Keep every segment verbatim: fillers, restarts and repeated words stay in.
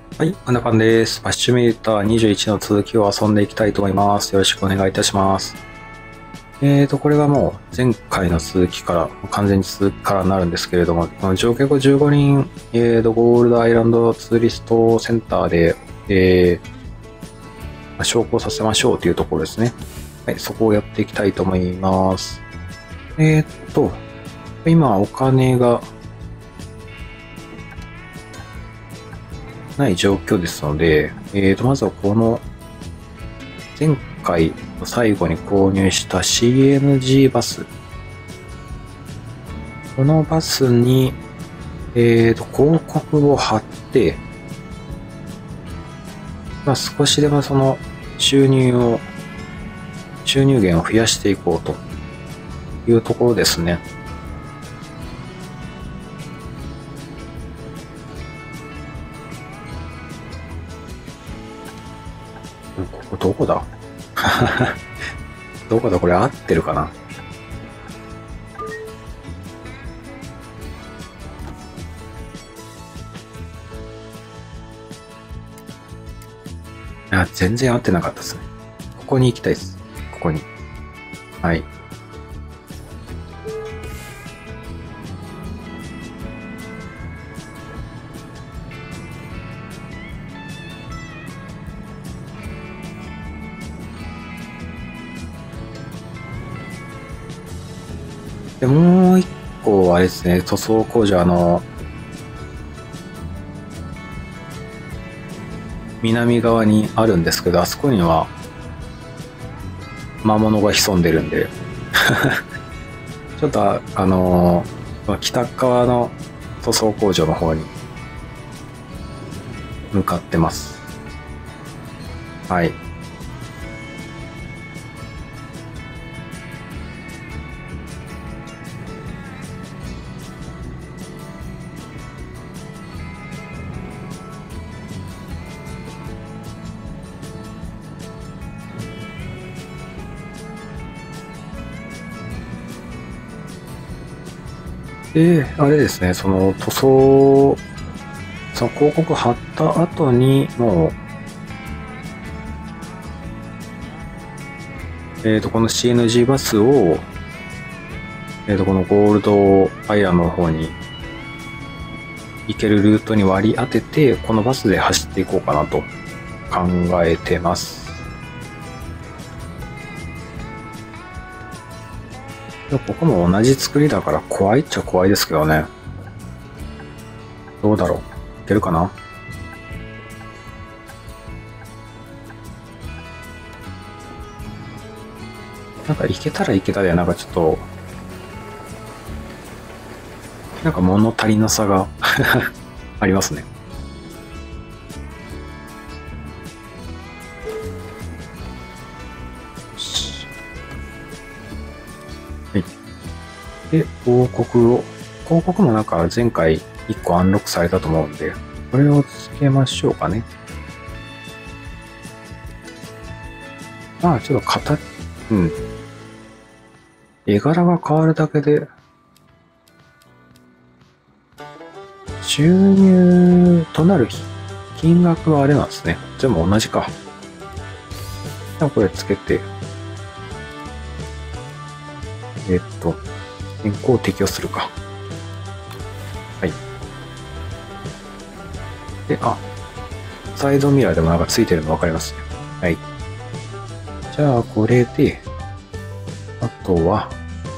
はい、こんな感じです。バッシュミーターにじゅういちの続きを遊んでいきたいと思います。よろしくお願いいたします。えーと、これがもう前回の続きから、完全に続きからなるんですけれども、この乗客じゅうごにん、えーと、ゴールドアイランドツーリストセンターで、えー、昇降させましょうというところですね。はい、そこをやっていきたいと思います。えーと、今お金がない状況ですので、えーと、まずはこの前回最後に購入した シーエヌジー バス。このバスに、えーと、広告を貼って、まあ、少しでもその収入を、収入源を増やしていこうというところですね。ここどこだどこだこれ合ってるかな。あ、全然合ってなかったですね。ここに行きたいです。ここに。はい。で、もう一個あれですね、塗装工場、あの、南側にあるんですけど、あそこには魔物が潜んでるんでちょっとあ、あのー、北側の塗装工場の方に向かってます。はい。で、あれですね、その塗装、その広告貼った後に、もう、えっと、この シーエヌジー バスを、えっと、このゴールドアイランドの方に行けるルートに割り当てて、このバスで走っていこうかなと考えてます。ここも同じ作りだから怖いっちゃ怖いですけどね。どうだろう。いけるかな。なんかいけたらいけたで、なんかちょっと、なんか物足りなさがありますね。はい。で、広告を、広告もなんか前回いっこアンロックされたと思うんで、これをつけましょうかね。まあ、ちょっと形、うん。絵柄が変わるだけで、収入となる金額はあれなんですね。全部同じか。じゃあこれつけて、えっと、変更を適用するか。はい。で、あ、サイドミラーでもなんかついてるの分かりますね。はい。じゃあこれで、あとは、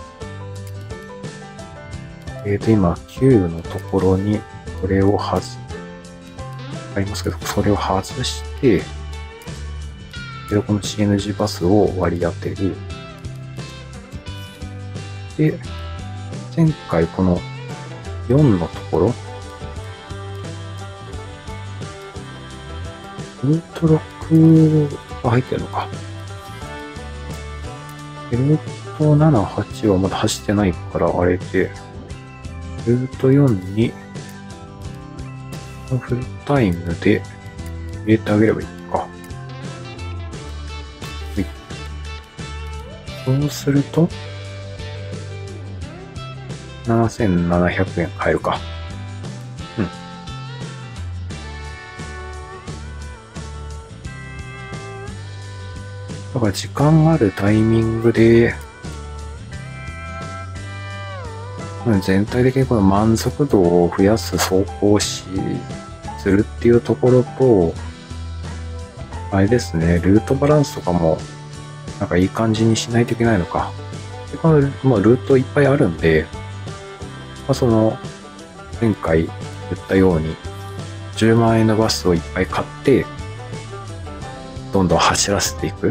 えっと、今、きゅうのところに、これを外、ありますけど、それを外して、で、この シーエヌジー バスを割り当てる。で、前回このよんのところ、ルートろくが入ってるのか。ルートなな、はちはまだ走ってないから、あれで、ルートよんに、フルタイムで入れてあげればいいか。はい。そうすると、ななせんななひゃくえん入るか。うん。 だから時間があるタイミングで、全体的にこの満足度を増やす走行し、するっていうところと、あれですね、ルートバランスとかも、なんかいい感じにしないといけないのか。でこの、まあ、ルートいっぱいあるんで、まあ、その、前回言ったように、じゅうまんえんのバスをいっぱい買って、どんどん走らせていく。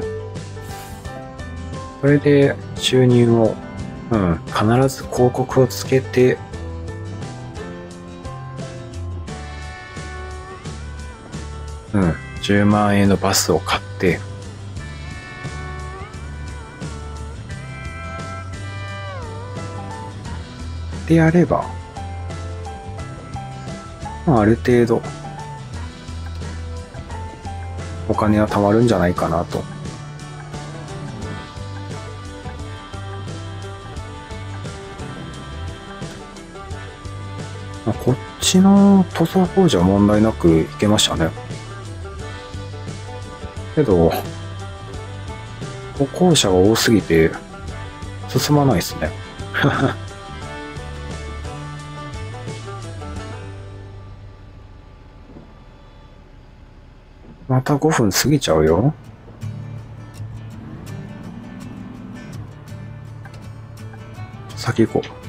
それで収入を、うん、必ず広告をつけて、うん、じゅうまんえんのバスを買って、でやれば、まあ、ある程度、お金は貯まるんじゃないかなと。まあ、こっちの塗装工事は問題なくいけましたね。けど、歩行者が多すぎて進まないですね。またごふん過ぎちゃうよ。先行こう。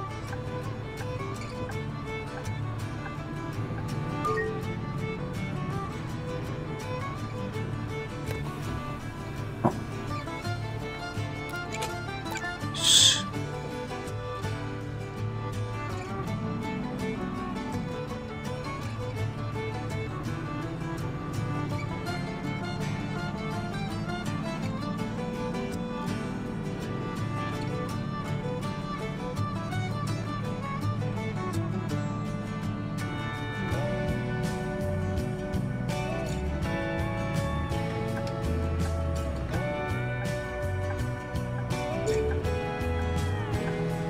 うん。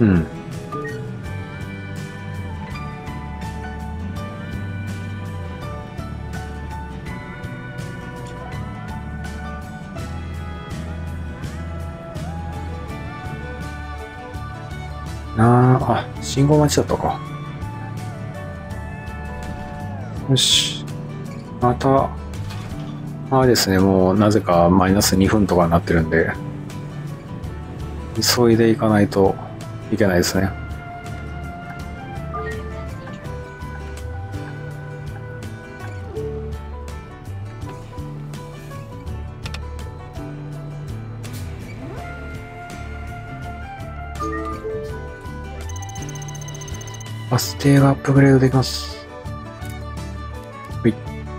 なあ、あ、信号待ちだったか。よし。また、あれですね、もうなぜかマイナスにふんとかになってるんで、急いでいかないといけないですね。バス停がアップグレードできます。はい。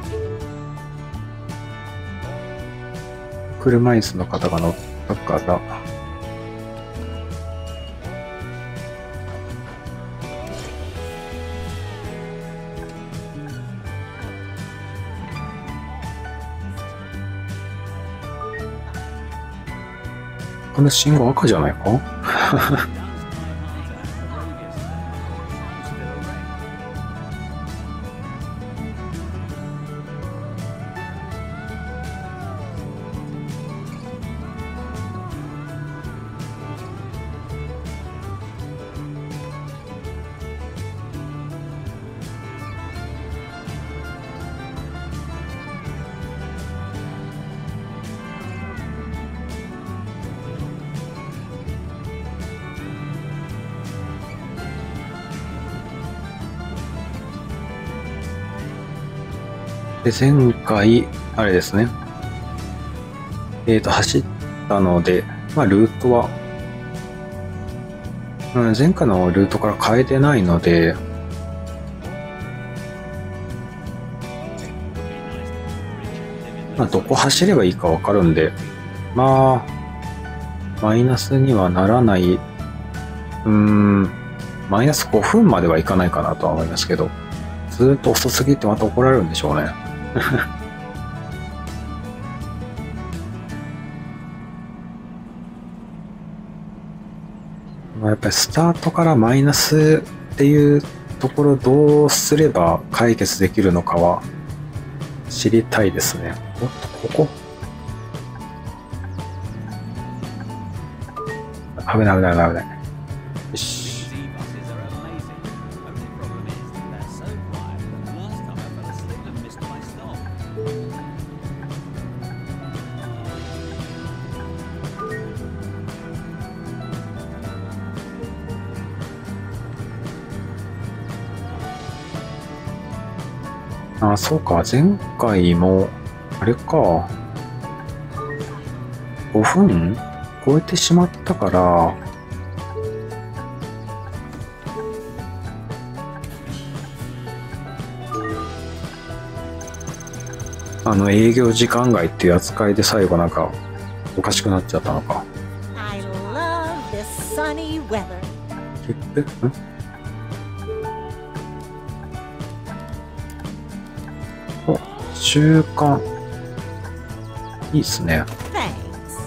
車椅子の方が乗ったから、この信号赤じゃないか？で、前回、あれですね。えっと、走ったので、まあ、ルートは、うん、前回のルートから変えてないので、まあ、どこ走ればいいかわかるんで、まあ、マイナスにはならない、うーん、マイナスごふんまではいかないかなとは思いますけど、ずーっと遅すぎてまた怒られるんでしょうね。やっぱりスタートからマイナスっていうところどうすれば解決できるのかは知りたいですね。おっと、ここ危ない危ない危ない危ない。よし。あ、そうか。前回も、あれか。ごふん超えてしまったから、あの、営業時間外っていう扱いで最後なんか、おかしくなっちゃったのか。 I love this sunny weather. え、んお、習慣。いいっすね。 Thanks.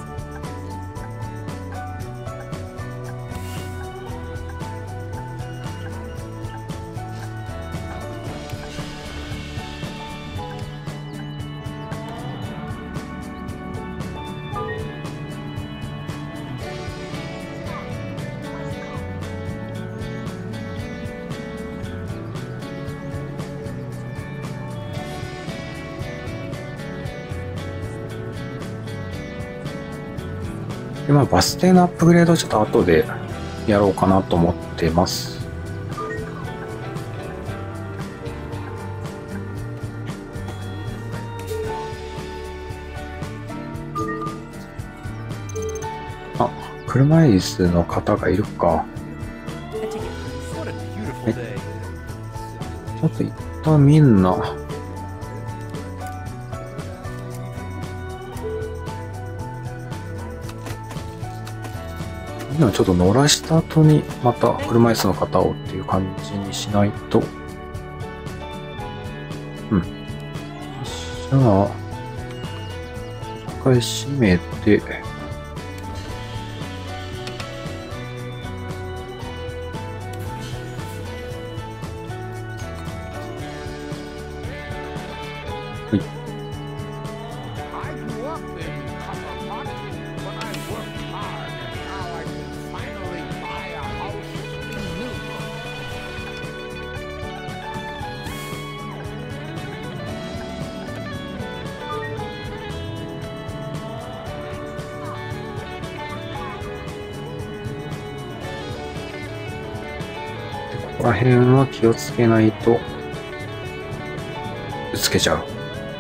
で、まあ、バス停のアップグレードをちょっと後でやろうかなと思ってます。あ、車椅子の方がいるか。はい、ちょっと一旦みんな、みんなちょっと乗らした後にまた車椅子の方をっていう感じにしないと。うん。じゃあ、一回閉めて、ここら辺は気をつけないと、ぶつけちゃう。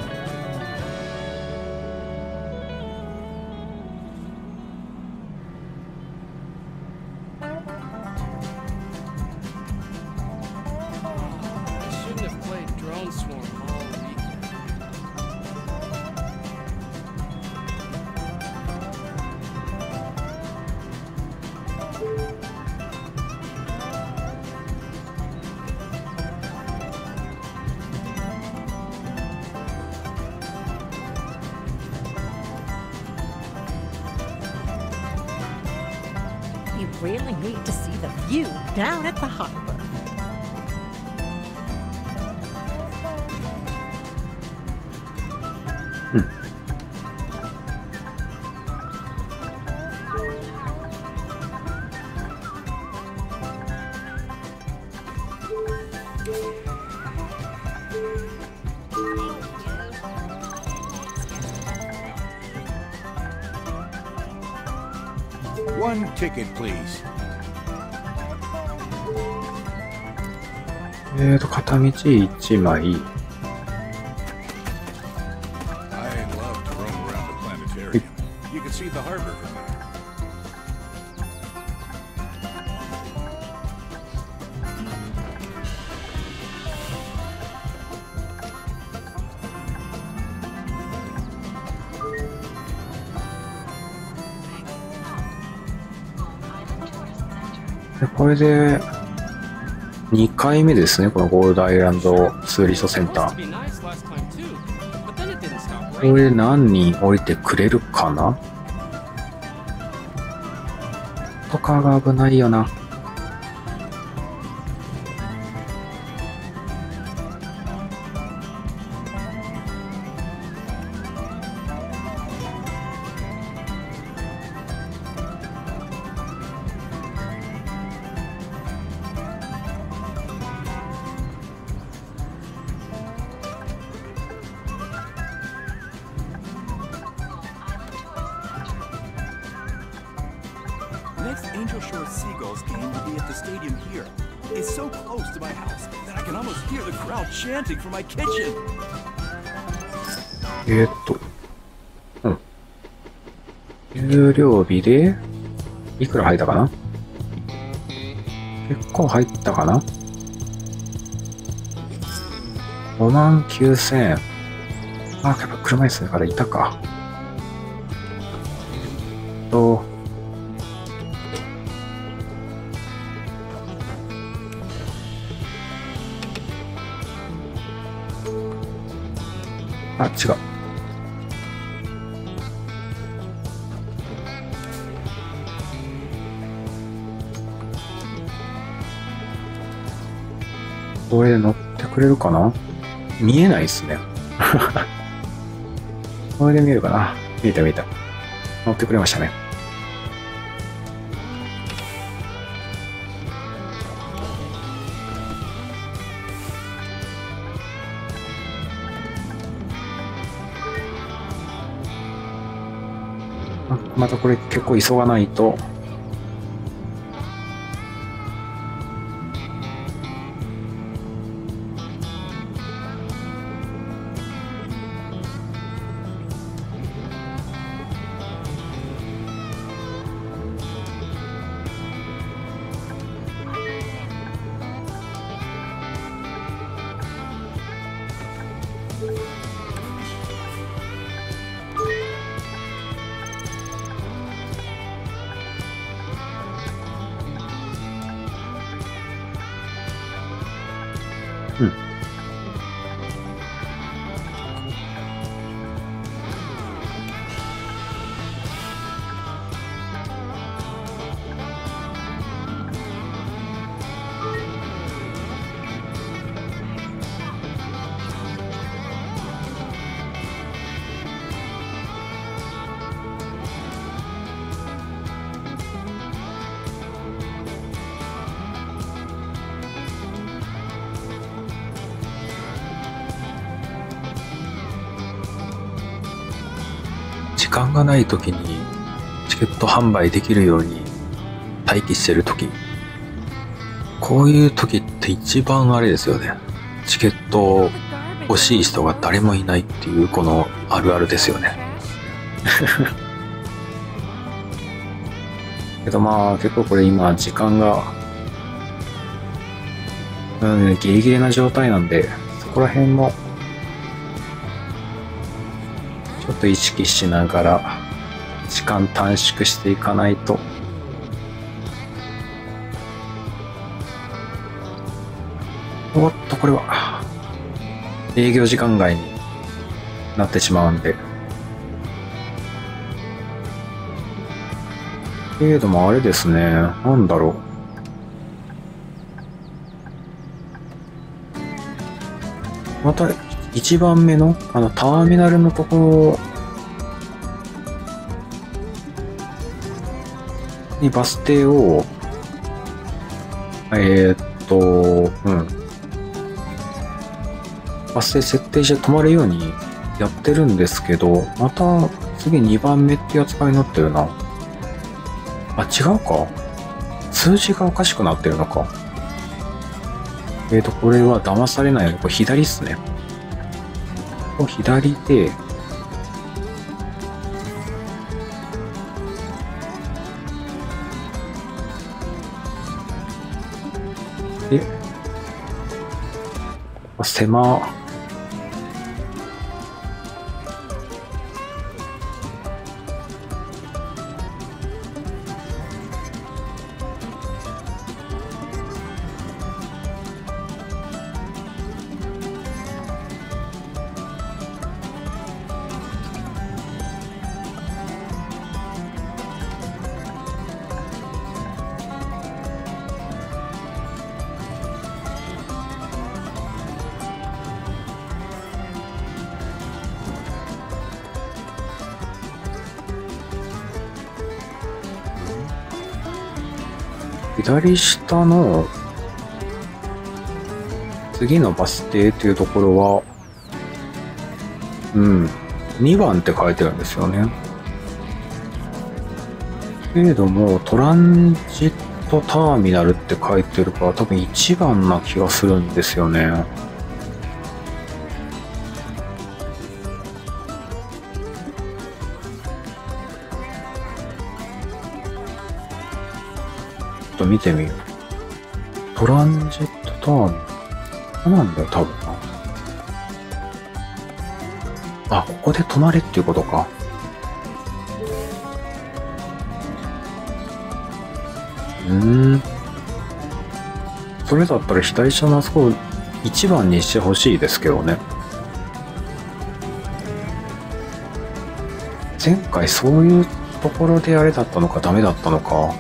You really need to see the view down at the harbor. うん。 One ticket, please. えーと、片道いちまい。 I love to roam around the planetarium. You can see the harbor from there. でこれでにかいめですね、このゴールドアイランドツーリストセンター。これ何人降りてくれるかなとかが危ないよな。 Angel Shore Seagulls game to be at the stadium here. It's so close to my house that I can almost hear the crowd chanting from my kitchen. えーっと、うん。有料日で、いくら入ったかな？結構入ったかな？ ごまんきゅうせんえん。あ、やっぱ車椅子からいたか。と、あ、違う。これ乗ってくれるかな？見えないですね。これで見えるかな？見えた見えた。乗ってくれましたね。またこれ結構急がないと。うん。時間がない時にチケット販売できるように待機してる時、こういう時って一番あれですよね。チケット欲しい人が誰もいないっていうこのあるあるですよね。けどまあ結構これ今時間がうんギリギリな状態なんで、そこら辺もちょっと意識しながら時間短縮していかないと。おっとこれは営業時間外になってしまうんで。けれどもあれですね、なんだろう。また一番目のあのターミナルのところにバス停をえー、っとうんバス停設定して止まるようにやってるんですけど、また次にばんめってやつがになってるな。あ、違うか、数字がおかしくなってるのか。えー、っとこれは騙されないようにこれ左っすね。左で、で、狭、左下の次のバス停っていうところは、うん、にばんって書いてるんですよね。 けれども、トランジットターミナルって書いてるから多分いちばんな気がするんですよね。ちょっと見てみよう。トランジットターミナル。ここなんだよ、多分な。あ、ここで止まれっていうことか。うーん。それだったら左下のあそこをいちばんにしてほしいですけどね。前回そういうところであれだったのかダメだったのか。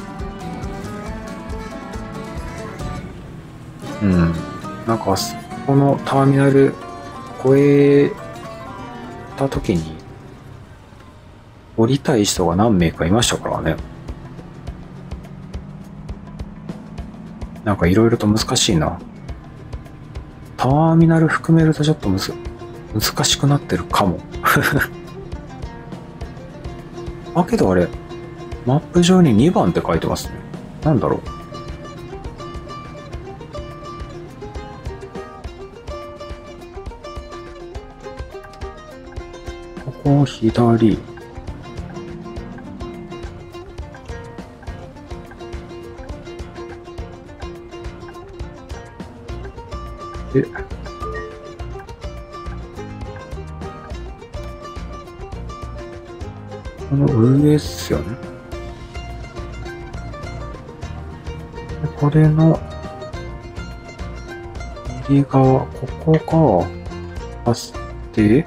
うん。なんかあそこのターミナル越えた時に降りたい人が何名かいましたからね。なんかいろいろと難しいな。ターミナル含めるとちょっとむず難しくなってるかも。あ、けどあれ、マップ上ににばんって書いてますね。なんだろう。ここ左。で、この上っすよね。でこれの右側、ここがバス停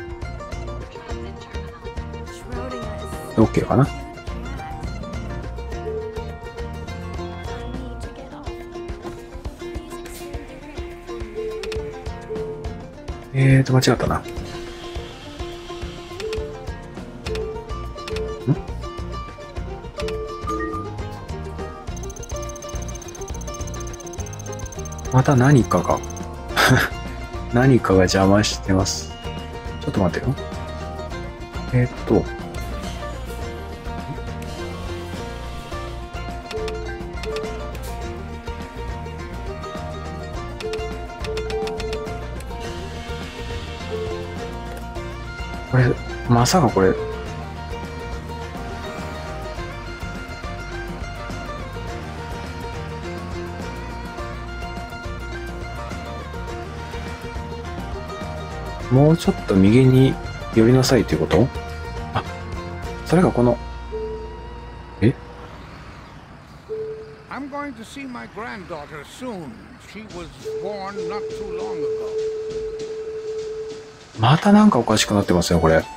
OK かな。えーと、間違ったな。ん？また何かが何かが邪魔してます。ちょっと待ってよ。えーっと。これ、まさかこれ、もうちょっと右に寄りなさいということ？あ、それがこの、え？ I'm going to see my granddaughter soon. She was born not too long ago. またなんかおかしくなってますよ、これ。 When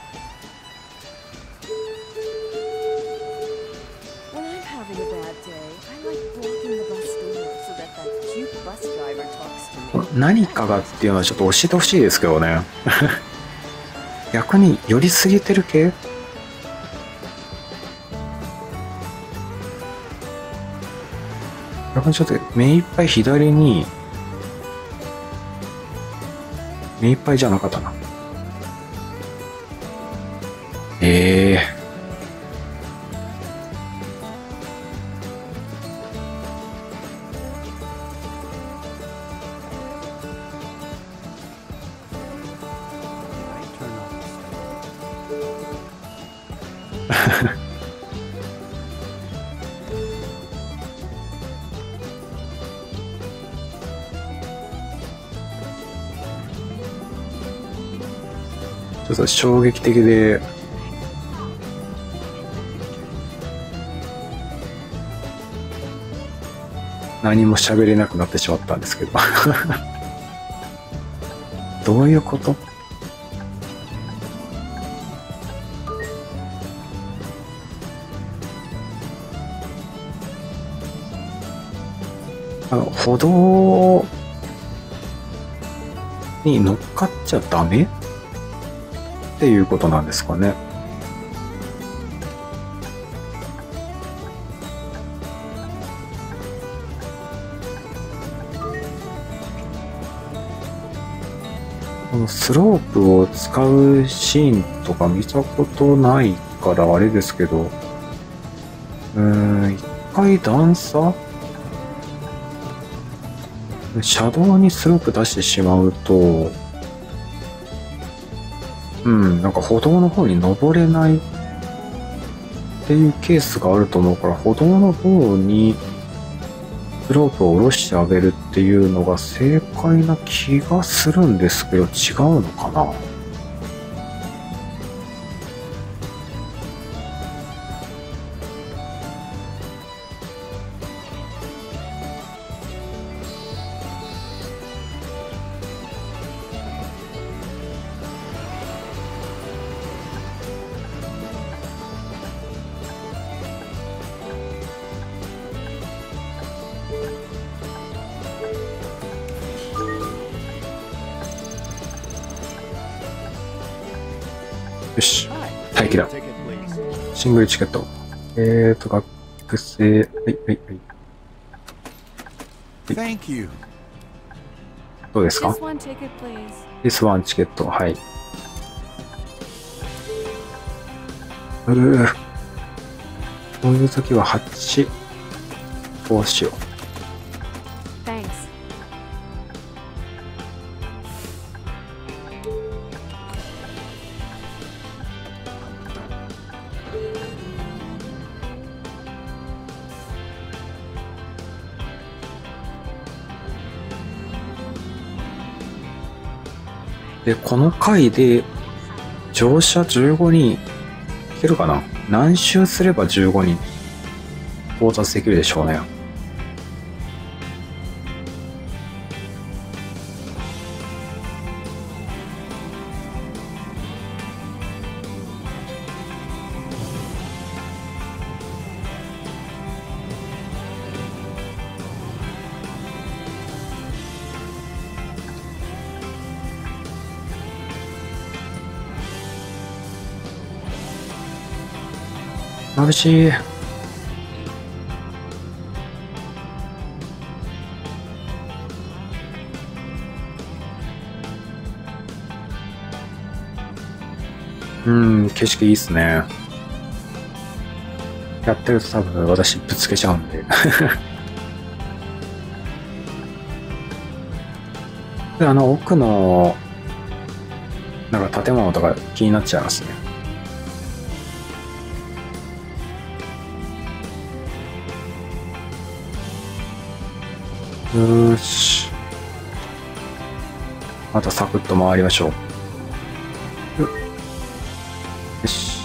I'm having a bad day, I like blocking the bus door so that that cute bus driver talks to me. 何かがっていうのはちょっと教えてほしいですけどね。逆に寄りすぎてる系？逆にちょっと目いっぱい左に、目いっぱいじゃなかったな。ええちょっと衝撃的で、何も喋れなくなってしまったんですけど。どういうこと？あの、歩道に乗っかっちゃダメっていうことなんですかね。このスロープを使うシーンとか見たことないからあれですけど、 うーん、一回段差車道にスロープ出してしまうと、うん、なんか歩道の方に登れないっていうケースがあると思うから、歩道の方にスロープを下ろしてあげるっていうのが正解な気がするんですけど、違うのかな。よし、待機だ。シングルチケット。えーと、学生、はい、はい、はい。 Thank you. どうですか？ Just one ticket, please. This one チケット、はい。うー。こういう時ははち。こうしよう。 Thanks. で、この回で乗車じゅうごにんいけるかな？何周すればじゅうごにん到達できるでしょうね。眩しい。うん、景色いいっすね。やってると多分私ぶつけちゃうんで。で、あの奥のなんか建物とか気になっちゃいますね。よーし。またサクッと回りましょう。よし。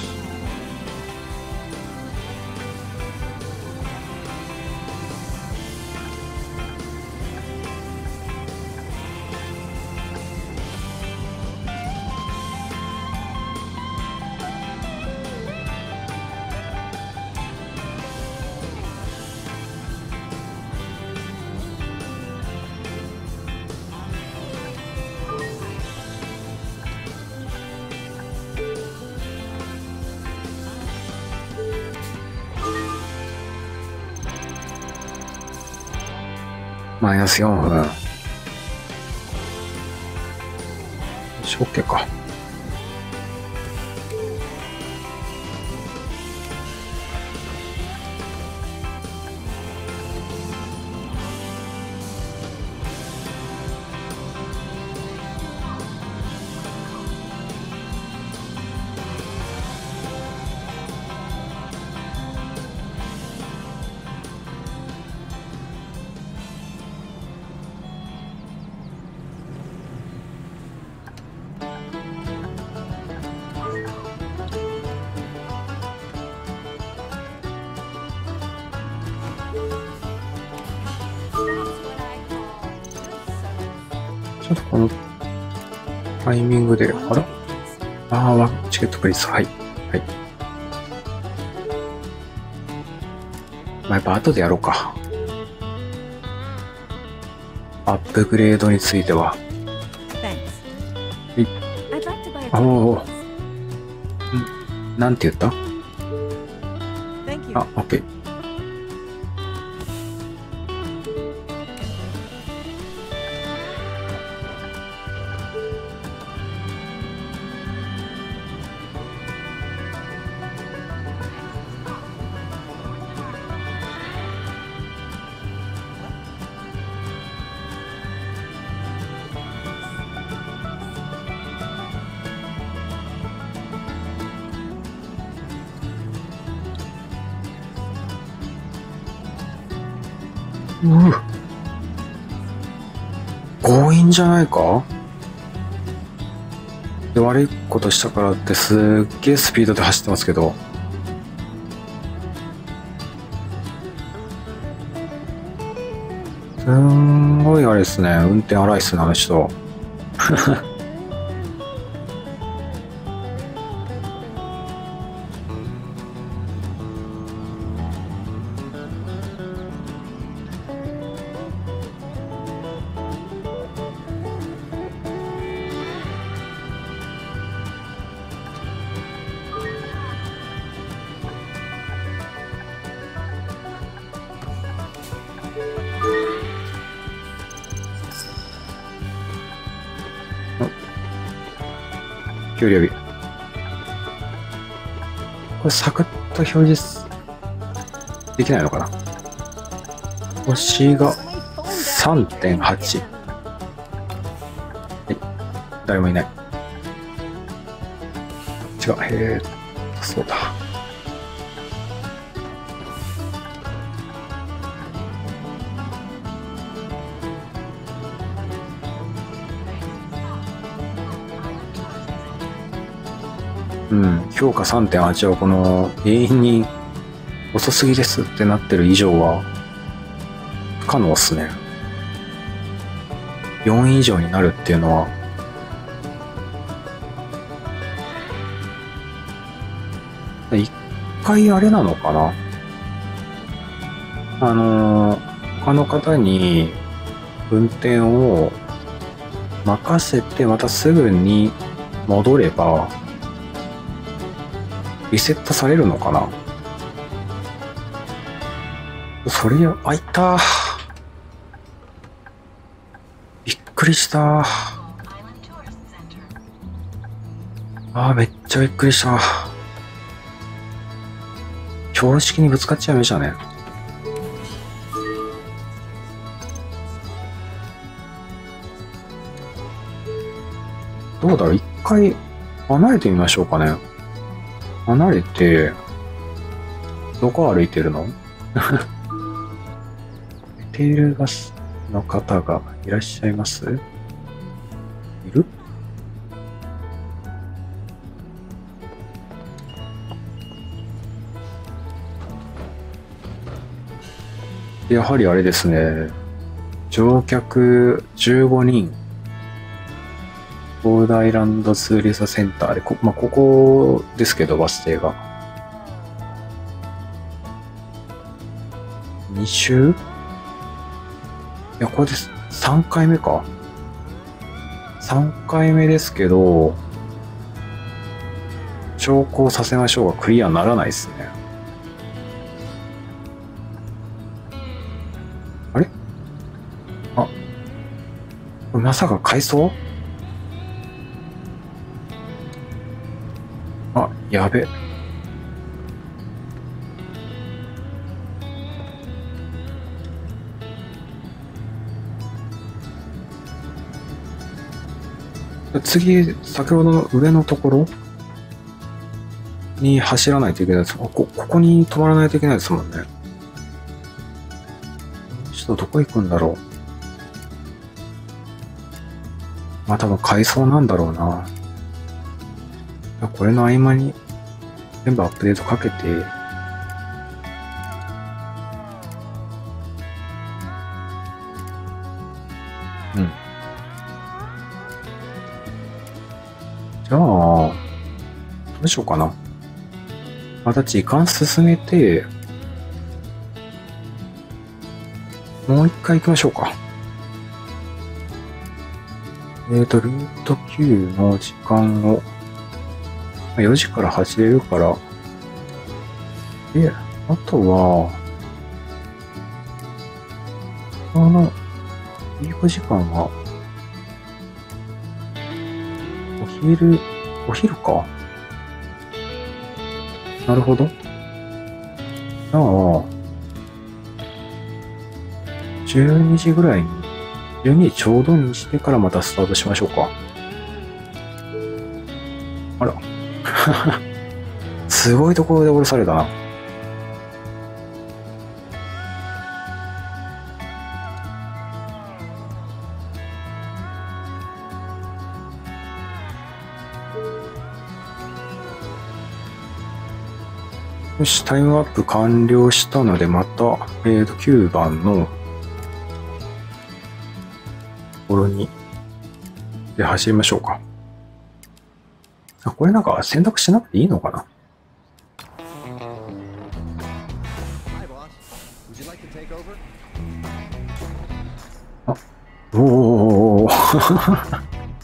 マイナスよんぷん。よし、OK か。ちょっとこのタイミングで、あらああ、ワンチケットプリーズ。はい。はい。まあ、やっぱ後でやろうか。アップグレードについては。 Thanks. I'd like to buy a お ticket, お。んなんて言った？ Thank you. あ、OK。 うう強引じゃないか。で悪いことしたからってすっげえスピードで走ってますけど、すんごいあれですね、運転荒いっすね、あの人。給料日。これサクッと表示できないのかな。星が さんてんはち。はい、誰もいない。違う、へえ、そうだ。うん、評価 さんてんはち をこの永遠に遅すぎですってなってる以上は不可能っすね。よん以上になるっていうのは一回あれなのかな、あの他の方に運転を任せてまたすぐに戻ればリセットされるのかな。それや、あ、いたー。びっくりしたー。あー、めっちゃびっくりした。標識にぶつかっちゃいましたね。どうだろう、一回離れてみましょうかね。離れて、どこ歩いてるの？寝ているバスの方がいらっしゃいます？いる？やはりあれですね。乗客じゅうごにん。ボードアイランドツーリストセンターで、こ、まあ、ここですけど、バス停が。に周？いや、これです。さんかいめか。さんかいめですけど、昇降させましょうがクリアならないですね。あれ？あ、これまさか改装？あ、やべ。次、先ほどの上のところに走らないといけないです。ここ、ここに止まらないといけないですもんね。ちょっとどこ行くんだろう。まあ多分改装なんだろうな。これの合間に全部アップデートかけて、うん。じゃあ、どうしようかな。また時間進めて、もう一回行きましょうか。えっと、ルートきゅうの時間を、よじから走れるから。で、あとは、この、リーフ時間は、お昼、お昼か。なるほど。じゃあ、じゅうにじぐらいに、じゅうにじちょうどにしてからまたスタートしましょうか。あら。すごいところで降ろされたな。 よし、タイムアップ完了したので、また、えーと、きゅうばんの、ところに、で、走りましょうか。あ、これなんか選択しなくていいのかな？あ、おおおー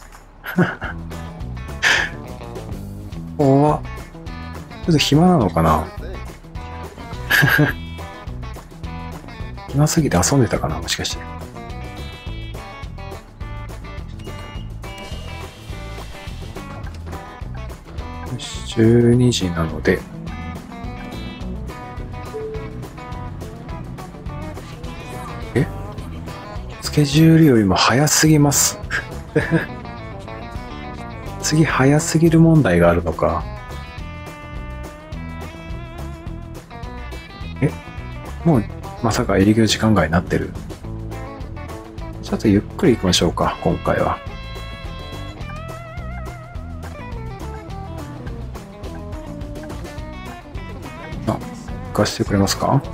おーちょっと暇なのかな？暇すぎて遊んでたかな、もしかして。よし、じゅうにじなので、え？スケジュールよりも早すぎます。次早すぎる問題があるのか。え？もうまさか営業時間外になってる？ちょっとゆっくり行きましょうか、今回は。あ、行かしてくれますか？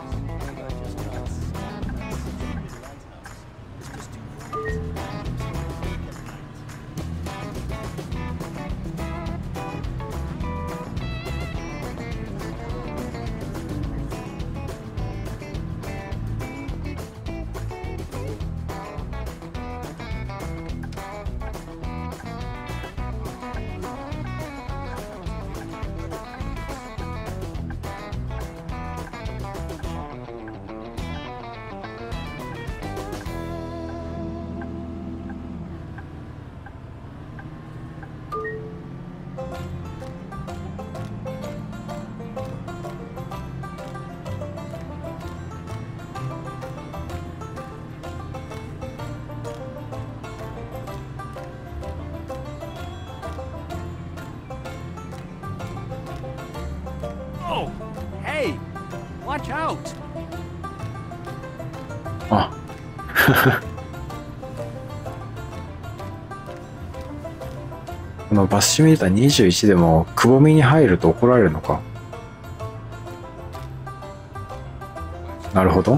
Oh, hey, watch out. あこのバッシュミーターにじゅういちでもくぼみに入ると怒られるのか。なるほど。ま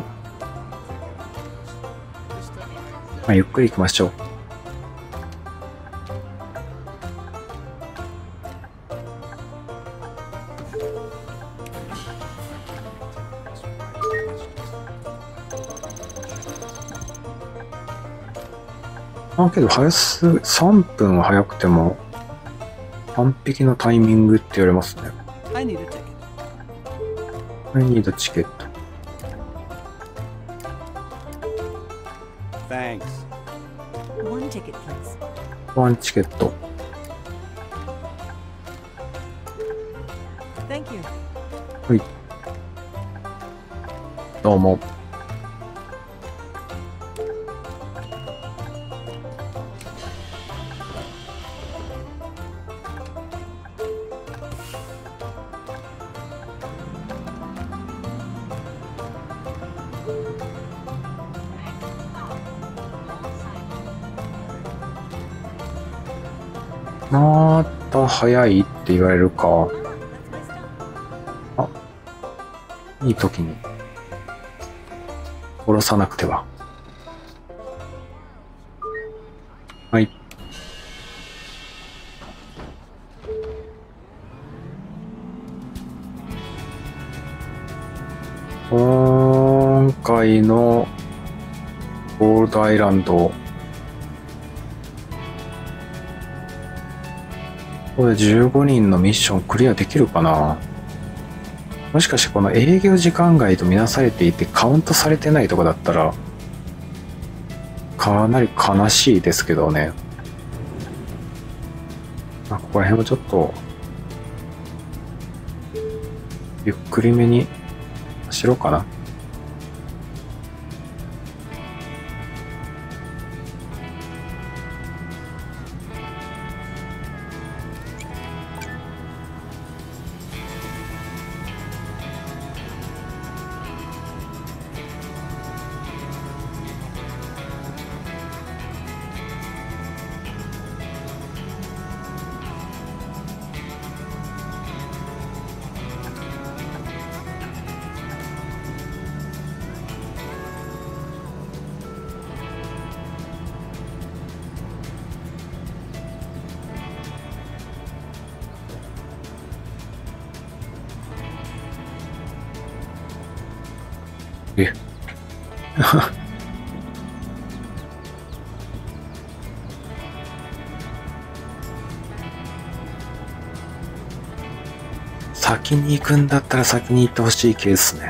あ、ゆっくり行きましょう。あ、けど早す、さんぷんは早くても完璧なタイミングって言われますね。 I need a ticket. I need a ticket. Thanks. One ticket, please. One ticket. Thank you. はい。どうも。また早いって言われるか。あ、いい時に殺さなくては。はい。今回のゴールドアイランド、これじゅうごにんのミッションクリアできるかな。もしかしてこの営業時間外とみなされていてカウントされてないとかだったらかなり悲しいですけどね。まあ、ここら辺もちょっとゆっくりめに走ろうかな。 先に行くんだったら先に行ってほしいケースね。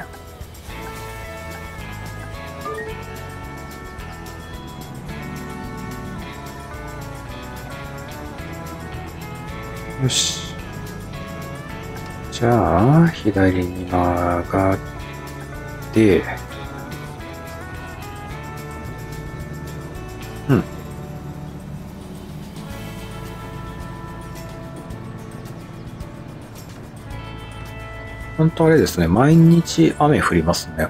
よし。じゃあ、左に曲がって、うん。本当あれですね、毎日雨降りますね。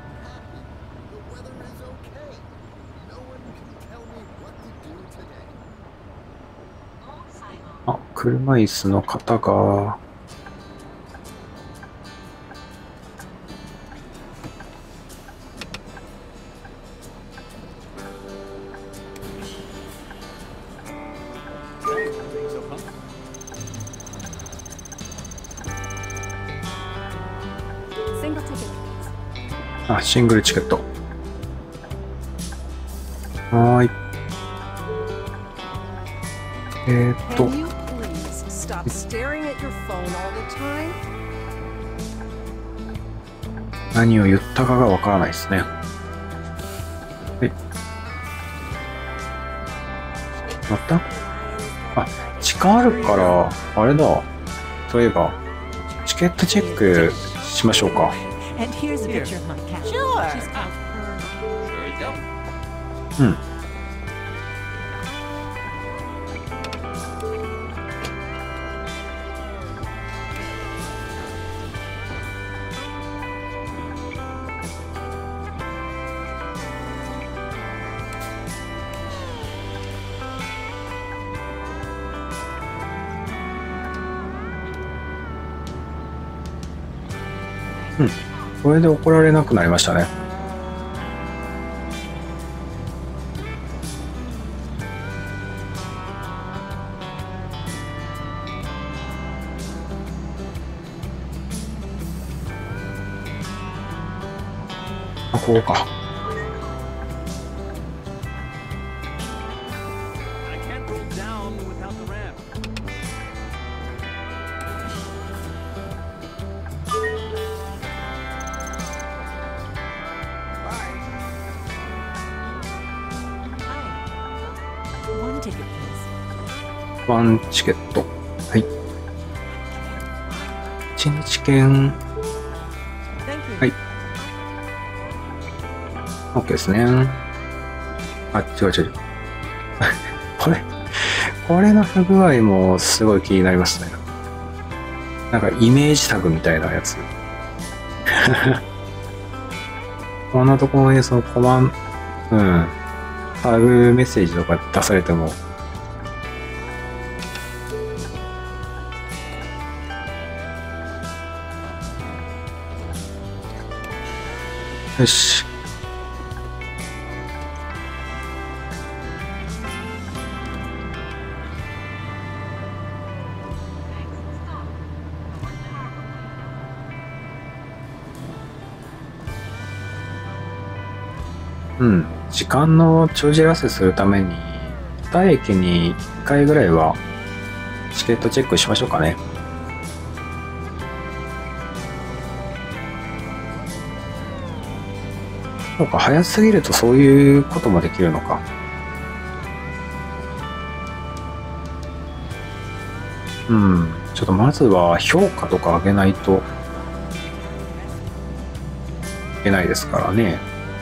あ、車椅子の方が、あ、シングルチケット。はーい。えーっと、 Can you please stop staring at your phone all the time? 何を言ったかがわからないですね。はい。また？あ、時間あるから、あれだ。そういえば、チケットチェックしましょうか。 And here's a picture of my cat. Sure. She's got her うん。うん。これで怒られなくなりましたね。あ、こうか。 I can't roll down without the ramp. one ticket, please. ワンチケット。はい。一日券。 Thank you. はい。OK ですね。あ、違う違う。これ、これの不具合もすごい気になりますね。なんかイメージタグみたいなやつ。こんなところにそのコマン、うん。タグメッセージとか出されても、よし。うん。時間の帳尻合わせするために、二駅にいっかいぐらいはチケットチェックしましょうかね。そうか、早すぎるとそういうこともできるのか。うん。ちょっとまずは評価とか上げないといけないですからね。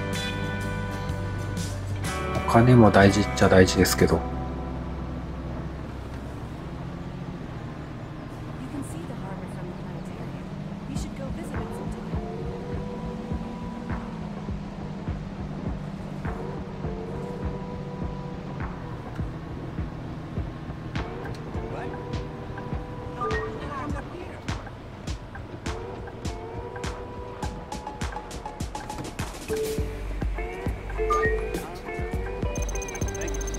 お金も大事っちゃ大事ですけど。 You can see the harbor from the planetarium. You should go visit it sometime. What? How did I end up here? Thank you.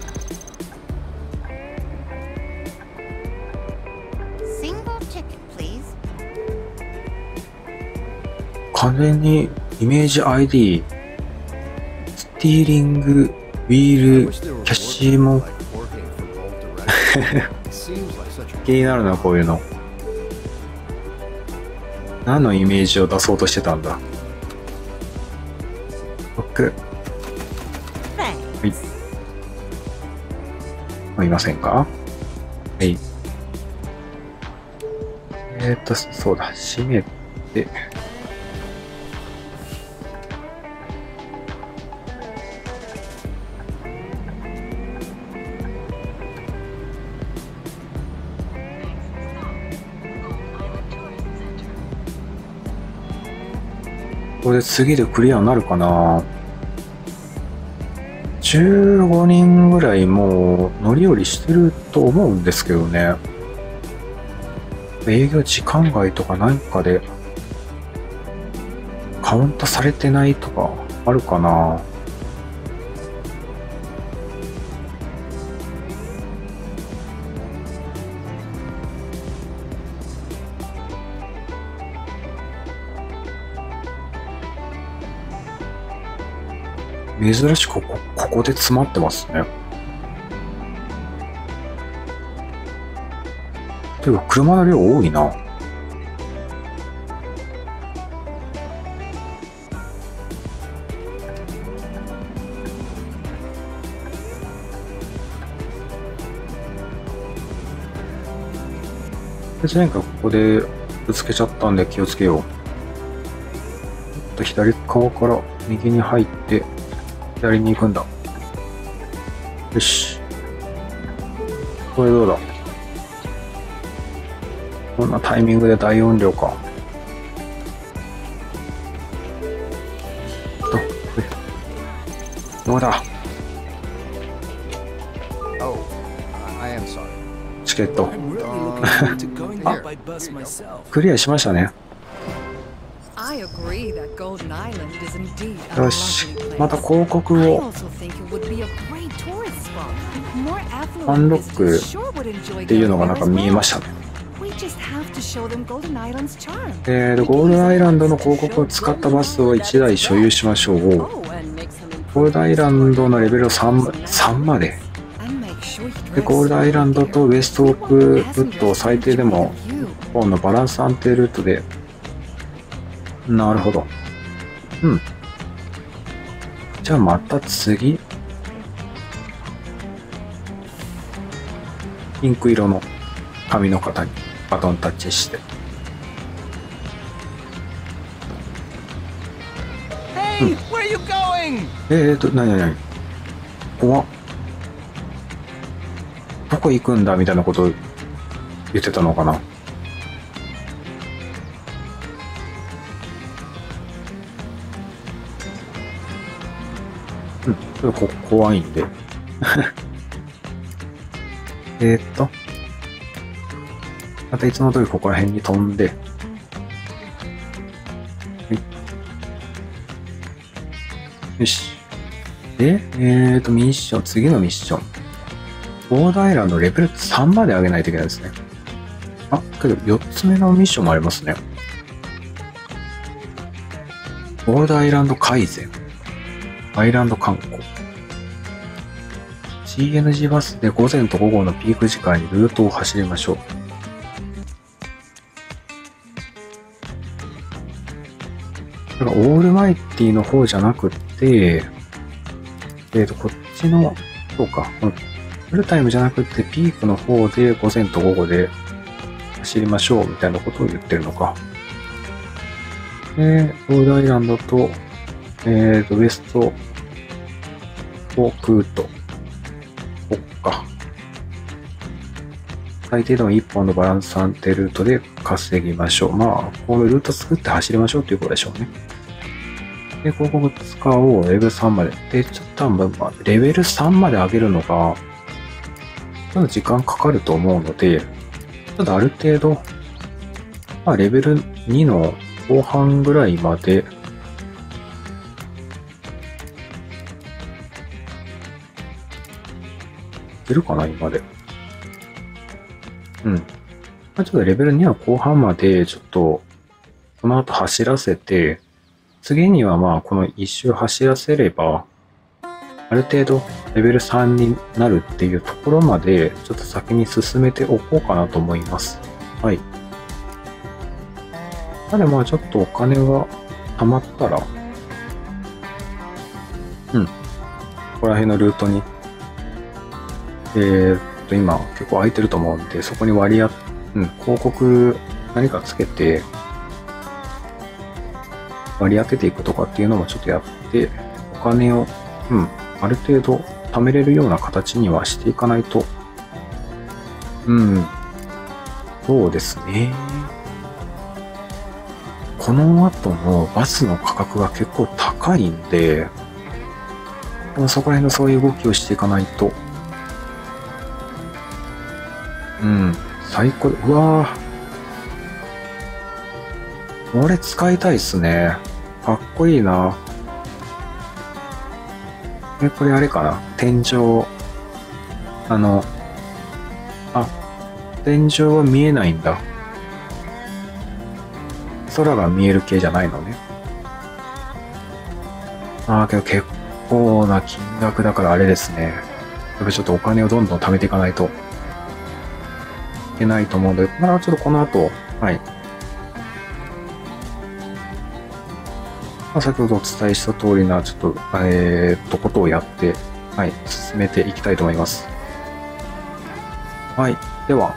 Single ticket, please. 完全にイメージ アイディーティーリング、ウィール、キャッシーも気になるな、こういうの。何のイメージを出そうとしてたんだ。僕、はい。いませんか？はい。えーと、そうだ、閉めて。これで次でクリアになるかな。じゅうごにんぐらいもう乗り降りしてると思うんですけどね。営業時間外とか何かでカウントされてないとかあるかな。珍しくここ、ここで詰まってますね。ていうか車の量多いな。前回ここでぶつけちゃったんで気をつけよう。ちょっと左側から右に入って左に行くんだ。よし。これどうだ。こんなタイミングで大音量か。どうだ。チケット。あ、クリアしましたね。よし、また広告をアンロックっていうのがなんか見えましたね。えーと、ゴールドアイランドの広告を使ったバスをいちだい所有しましょう。ゴールドアイランドのレベルを 3, さんまで。で、ゴールドアイランドとウエストオークウッドを最低でもいっぽんのバランス安定ルートで。なるほど。うん。じゃあまた次。ピンク色の髪の方にバトンタッチして。うん、えーと、なになになに怖っ。どこ行くんだみたいなこと言ってたのかな。うん、ちょっとこ怖いんで。えーっと。またいつも通りここら辺に飛んで。はい。よし。で、えーっと、ミッション、次のミッション。ゴールドアイランドレベルさんまで上げないといけないですね。あ、けどよっつめのミッションもありますね。ゴールドアイランド改善。アイランド観光。シーエヌジー バスで午前と午後のピーク時間にルートを走りましょう。だからオールマイティの方じゃなくて、えっと、こっちの、そうか、フルタイムじゃなくてピークの方で午前と午後で走りましょうみたいなことを言ってるのか。で、ゴールドアイランドと、えっと、ウエストオークウッド。こっか。最低でもいっぽんのバランス安定ルートで稼ぎましょう。まあ、このルート作って走りましょうということでしょうね。で、広告使おう。レベルさんまで。で、ちょっと多分、まあ、レベルさんまで上げるのが、ちょっと時間かかると思うので、ちょっとある程度、まあ、レベルにの後半ぐらいまで、いるかな、今で。うん。まあ、ちょっとレベルにの後半まで、ちょっと、この後走らせて、次にはまあ、この一周走らせれば、 ある程度レベルさんになるっていうところまで、ちょっと先に進めておこうかなと思います。はい。ただまあちょっとお金が貯まったら、うん。ここら辺のルートに、えーっと、今結構空いてると思うんで、そこに割り当、うん、広告何かつけて、割り当てていくとかっていうのもちょっとやって、お金を、うん、ある程度貯めれるような形にはしていかないと、うん、そうですね。この後のバスの価格が結構高いんで、そこら辺のそういう動きをしていかないと、うん、最高、うわぁ、これ使いたいっすね。かっこいいな。え、これあれかな、天井、あの、あ、天井は見えないんだ。空が見える系じゃないのね。ああ、けど結構な金額だからあれですね。やっぱちょっとお金をどんどん貯めていかないといけないと思うので、まあちょっとこの後、はい。まあ、先ほどお伝えした通りな、ちょっと、えーっと、ことをやって、はい、進めていきたいと思います。はい。では、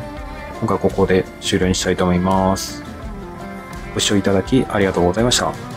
今回ここで終了にしたいと思います。ご視聴いただきありがとうございました。